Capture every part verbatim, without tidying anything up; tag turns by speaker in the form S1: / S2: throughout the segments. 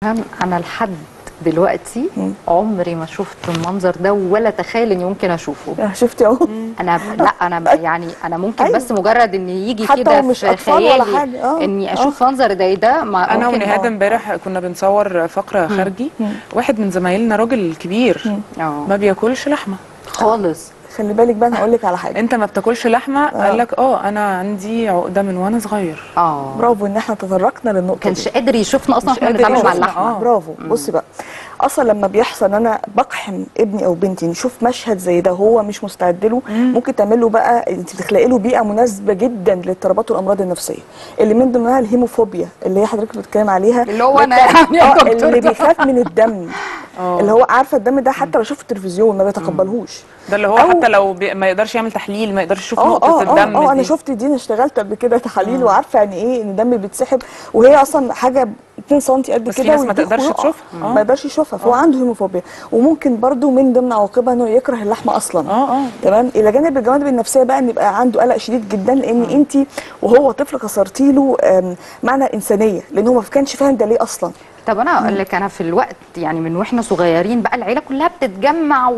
S1: شيهان انا لحد دلوقتي مم. عمري ما شفت المنظر ده ولا تخيل اني ممكن اشوفه.
S2: شفتي اهو.
S1: انا ب... لا انا يعني انا ممكن أيوة. بس مجرد ان يجي كده في خيالي
S2: آه.
S1: اني اشوف آه. منظر زي ده. ما
S3: انا ونهاد امبارح كنا بنصور فقره خارجي، واحد من زمايلنا راجل كبير ما بياكلش لحمه
S1: خالص.
S2: خلي بالك بقى انا هقول لك على حاجه.
S3: انت ما بتاكلش لحمه؟ آه. قال لك اه انا عندي عقده من وانا صغير.
S1: اه
S2: برافو ان احنا تطرقنا للنقطه
S1: كانش
S2: دي.
S1: قادر يشوفنا اصلا احنا بنتعامل مع اللحمه.
S2: آه. برافو. مم. بصي بقى، اصلا لما بيحصل ان انا بقحم ابني او بنتي نشوف مشهد زي ده هو مش مستعد له، ممكن تعمل له بقى انت بتخلقي له بيئه مناسبه جدا للاضطرابات والامراض النفسيه اللي من ضمنها الهيموفوبيا اللي هي حضرتك بتتكلم عليها،
S1: اللي هو انا يعني
S2: آه اللي بيخاف من الدم. أوه. اللي هو عارفه الدم ده حتى لو شوف التلفزيون ما بيتقبلهوش،
S3: ده اللي هو حتى لو بي ما يقدرش يعمل تحليل، ما يقدرش يشوف نقطه
S2: أوه
S3: الدم.
S2: اه اه انا شفت دي، انا اشتغلت قبل كده تحاليل وعارفه يعني ايه ان الدم بيتسحب وهي اصلا حاجه اتنين سم قد كده
S3: ما تقدرش تشوفها،
S2: ما يقدرش يشوفها، فهو عنده هيموفوبيا. وممكن برده من ضمن عواقبها انه يكره اللحمه اصلا.
S3: اه اه
S2: تمام. الى جانب الجوانب النفسيه بقى ان يبقى عنده قلق شديد جدا، لان انت وهو طفل كسرتي له معنى انسانيه، لان هو ما كانش فاهم ده ليه اصلا.
S1: طب انا اقول لك، انا في الوقت يعني من واحنا صغيرين بقى العيله كلها بتتجمع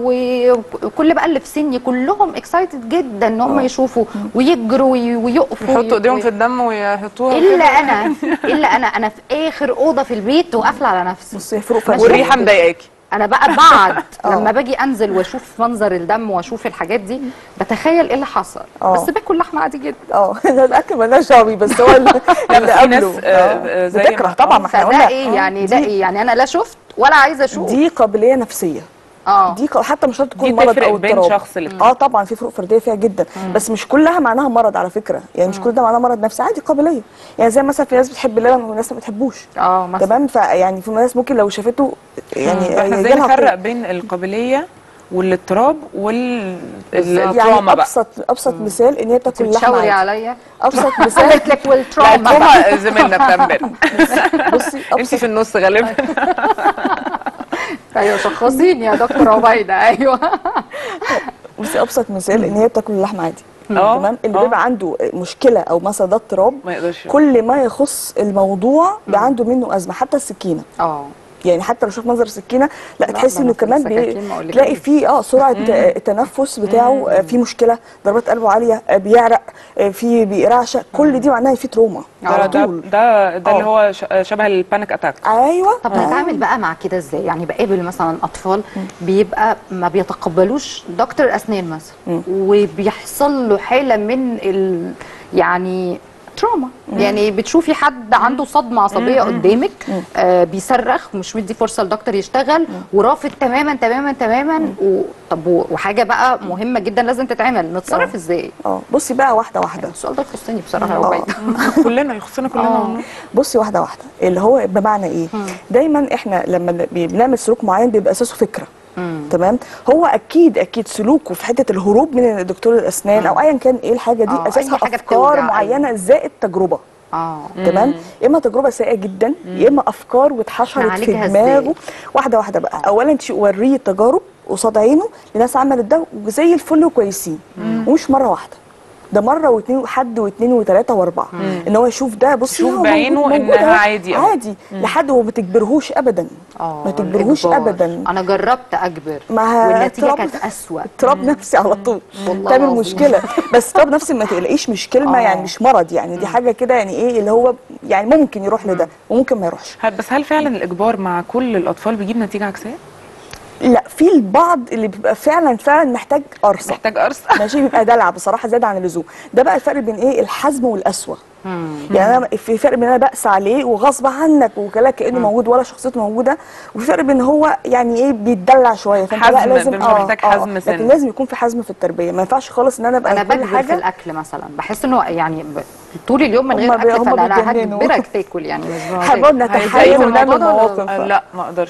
S1: وكل بقى اللي في سني كلهم اكسايتد جدا ان هم يشوفوا ويجروا ويقفوا
S3: يحطوا ايديهم في الدم ويحطوها
S1: الا انا الا انا انا في اخر اوضه في البيت وقافله على نفسي.
S2: بصي فروق
S3: والريحه مضايقاكي.
S1: انا بقى بعد لما باجي انزل واشوف منظر الدم واشوف الحاجات دي بتخيل ايه اللي حصل. أوه. بس باكل لحمه عادي جدا.
S2: اه ده الاكل مالناش قوي، بس هو اللي قبله آه زي بتكره طبعا. ما احنا
S1: قلنا ايه يعني ده ايه يعني انا لا شفت ولا عايزه اشوف.
S2: دي قابليه نفسيه. اه دي حتى مش شرط تكون مرض او اضطراب.
S3: شخص
S2: اه طبعا في فروق فرديه فيها جدا. مم. بس مش كلها معناها مرض على فكره، يعني مش كل ده معناها مرض نفسي، عادي قابليه. يعني زي مثلا في ناس بتحب اللبن وناس ما بتحبوش.
S1: اه مثلا
S2: تمام. فيعني في ناس ممكن لو شافته يعني
S3: احنا ازاي نفرق بين القابليه والاضطراب والتراما
S2: يعني
S3: بقى؟
S2: ابسط ابسط مم. مثال ان هي تاكل لحمه.
S1: بتشاوري عليا؟
S2: ابسط مثال
S1: قلت لك والتراما.
S3: التراما زميلنا بتاع امبارح.
S2: بصي
S3: انت في النص غالبا.
S1: ايوه شخصيني يا دكتور عبيده. ايوه
S2: بصي ابسط مثال ان هي بتاكل اللحمه عادي. تمام. اللي بيبقى عنده مشكله او مثلا ده اضطراب كل ما يخص الموضوع بيبقى عنده منه ازمه، حتى السكينه. اه يعني حتى لو شوف منظر السكينه لا, لا تحسي انه كمان تلاقي فيه اه سرعه التنفس بتاعه في مشكله، ضربات قلبه عاليه، بيعرق، في بيرعشق، كل دي معناها في تروما
S3: على طول. ده ده اللي هو شبه البانيك اتاك.
S2: ايوه.
S1: طب نتعامل بقى مع كده ازاي؟ يعني بقابل مثلا اطفال بيبقى ما بيتقبلوش دكتور اسنان مثلا وبيحصل له حاله من ال يعني تروما. مم. يعني بتشوفي حد عنده صدمه عصبيه مم. قدامك آه بيصرخ ومش مدي فرصه للدكتور يشتغل مم. ورافض تماما تماما تماما و... طب وحاجه بقى مهمه جدا لازم تتعمل، نتصرف ازاي؟
S2: اه بصي بقى واحده واحده.
S1: السؤال ده يخصني بصراحه يا عبيده.
S3: كلنا يخصنا كلنا.
S2: بصي واحده واحده اللي هو بمعنى ايه؟ مم. دايما احنا لما بنعمل سلوك معين بيبقى اساسه فكره. مم. تمام. هو اكيد اكيد سلوكه في حته الهروب من دكتور الاسنان مم. او ايا كان ايه الحاجه دي اساسها افكار معينه زائد تجربه. اه تمام. يا اما تجربه سيئه جدا يا اما افكار واتحشرت في دماغه. واحده واحده بقى. أوه. اولا توريه تجارب قصاد عينه لناس عملت ده وزي الفل وكويسين ومش مره واحده، ده مره واثنين حد واثنين وثلاثه واربعه. مم. ان هو يشوف ده بصي
S3: يشوف بعينه انها عادي
S2: عادي مم. لحد وما تجبرهوش ابدا. ما تجبرهوش ابدا.
S1: انا جربت اجبر والنتيجه كانت اسوء.
S2: اضطراب نفسي على طول تعمل مشكله. بس اضطراب نفسي ما تقلقيش مش كلمه أوه. يعني مش مرض، يعني دي حاجه كده يعني ايه اللي هو يعني ممكن يروح لده وممكن ما يروحش.
S3: بس هل فعلا الاجبار مع كل الاطفال بيجيب نتيجه عكسيه؟
S2: لا، في البعض اللي بيبقى فعلا فعلا محتاج قرصه.
S3: محتاج قرصه
S2: ماشي. بيبقى دلع بصراحه زياده عن اللزوم. ده بقى الفرق بين ايه الحزم والقسوه. يعني انا في فرق بين انا بقسى عليه وغصب عنك وكلا كانه موجود ولا شخصيته موجوده، وفي فرق بين هو يعني ايه بيتدلع شويه.
S3: فانت لا لازم اه محتاج حزم
S2: آه. لكن لازم يكون في حزم في التربيه. ما ينفعش خالص ان انا ابقى
S1: انا بجبر حاجه في الاكل مثلا، بحس انه يعني طول اليوم من غير اكل فانا هجبرك تاكل يعني.
S2: حابب نتخيل ونعمل مواقف.
S3: لا ما اقدرش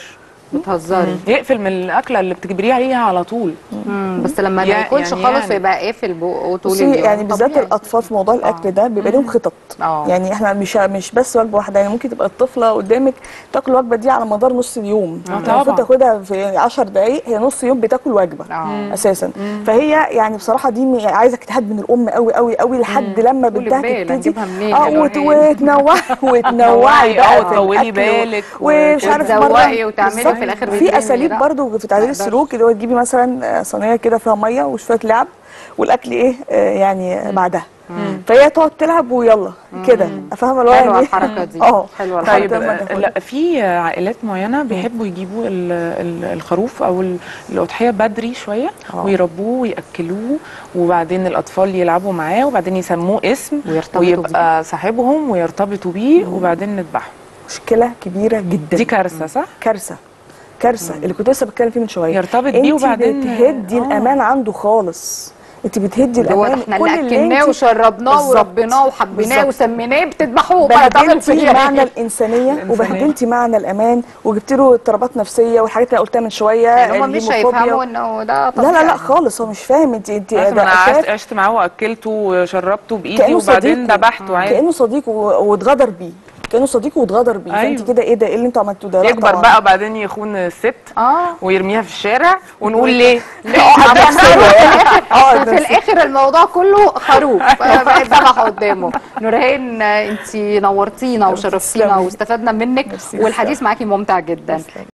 S1: بتهزري.
S3: يقفل من الاكله اللي بتجبريه عليها على طول.
S1: مم. بس لما ما
S3: يع-
S1: ياكلش
S3: يعني
S1: خالص
S3: يعني.
S1: ويبقى قافل بقه طول
S2: بصي
S1: اليوم
S2: يعني بالذات
S1: طبيعي.
S2: الاطفال في موضوع الاكل ده بيبقى لهم خطط.
S1: آه.
S2: يعني احنا مش مش بس وجبه واحده، يعني ممكن تبقى الطفله قدامك تاكل الوجبه دي على مدار نص اليوم.
S3: آه
S2: يعني
S3: طبعا.
S2: المفروض تاخدها في عشر دقائق، هي نص يوم بتاكل وجبه
S1: آه.
S2: اساسا. فهي يعني بصراحه دي م- عايزه اجتهاد من الام قوي قوي قوي لحد لما
S1: طول
S2: بنتها
S1: البال،
S2: تبتدي
S1: هنجيبها منين
S2: اه
S1: يا
S2: وت-
S1: نورهان؟
S2: وتنوعي وتنوعي
S3: اه
S2: بقى في
S3: وتطولي
S2: الأكل و-
S3: بالك
S2: ومش عارف مره
S1: وتزوقي وتعملي
S2: بالظبط.
S1: في الآخر
S2: في
S1: بترمي.
S2: اساليب
S1: لا.
S2: برضو في تعديل
S1: ما أقدرش.
S2: السلوك، اللي هو تجيبي مثلا صينيه كده فيها ميه وشويه لعب والاكل ايه آه يعني بعدها، فهي تقعد تلعب ويلا كده، فاهمه اللي هو
S1: حلوة
S2: يعني
S1: الحركة دي.
S2: اه
S1: حلوة
S2: لحد
S3: طيب
S2: ما
S3: آه،
S2: تاخدها.
S3: لا في عائلات معينه بيحبوا يجيبوا ال- ال- الخروف او ال- الاضحيه بدري شويه
S2: آه.
S3: ويربوه وياكلوه، وبعدين الاطفال يلعبوا معاه، وبعدين يسموه اسم
S1: ويرتبطوا
S3: ويبقى صاحبهم ويرتبطوا بيه، وبعدين نذبحه.
S2: مشكله كبيره جدا،
S3: دي كارثه صح؟
S2: كارثه كارثه اللي كنت لسه بتكلم فيه من شويه.
S3: يرتبط بيه وبعدين-
S2: انت بتهدي
S3: آه.
S2: الامان عنده خالص، انت بتهدي
S1: اللي هو
S2: الامان.
S1: احنا
S2: كل
S1: اللي
S2: اللي
S1: اكلناه
S2: انت-
S1: وشربناه
S2: بالظبط.
S1: وربيناه وحبيناه
S2: بالظبط.
S1: وسميناه بتذبحوه بقى تعمل
S2: بهدلتي
S1: فيه
S2: معنى
S1: إيه؟
S2: الانسانيه
S3: الإنسانية.
S2: وبهدلتي معنى الامان وجبت له اضطرابات نفسيه والحاجات اللي أنا قلتها من شويه.
S1: يعني هم مش
S2: الهيموفوبيا.
S1: هيفهموا انه ده
S2: لا
S1: طبيعي.
S2: لا لا خالص، هو مش فاهم. انت انت
S3: عارفة
S2: ده
S3: انا عشت
S2: شايف
S3: عشت معاه واكلته وشربته بايدي
S2: كأنه
S3: وبعدين
S2: صديقه.
S3: ذبحته عادي.
S2: كانه صديقه و- واتغدر بيه، كانه صديقه واتغدر بيه.
S3: أيوه.
S2: فانت كده ايه ده؟ ايه اللي انتوا عملتوه ده؟ لا
S3: يكبر
S2: طبعاً.
S3: بقى وبعدين يخون الست
S1: اه
S3: ويرميها في الشارع ونقول ليه؟
S2: اه ده اه
S1: في الاخر الموضوع كله خروف بقى ذبح قدامه. نورهان انت نورتينا وشرفتينا
S2: تسلمي.
S1: واستفدنا منك،
S2: ميرسي.
S1: والحديث معاكي ممتع جدا.
S2: تسلمي.